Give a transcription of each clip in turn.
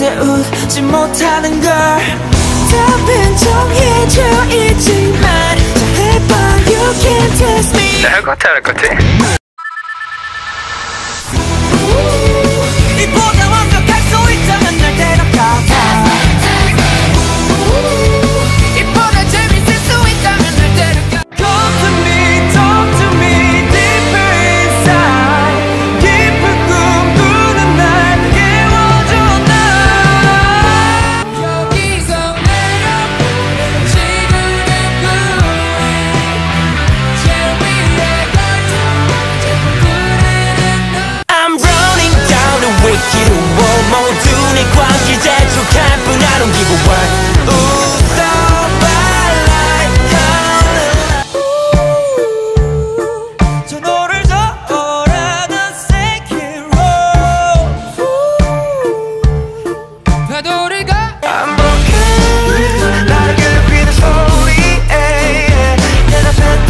절대 웃지 못하는 걸 답은 정해져 있지만 잘해봐 you can't test me. 할 것 같아, 할 것 같아. 이보다 완벽할 수 있다면 날 데려가. 이보다 재밌을 수 있다면 날 데려가. Come to me, talk to me deeper inside. 깊은 꿈 꾸는 날 깨워줘 나. 여기서 내려보내 지구는 구해. 제일 위에 I'm running down the wicked wall. 모두 내 관계 재촉할 뿐 I don't give a what. 저 너를 저어라던 second row 파도리가 I'm broken 나를 괴롭히는 소리에 내 앞에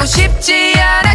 싶지 않아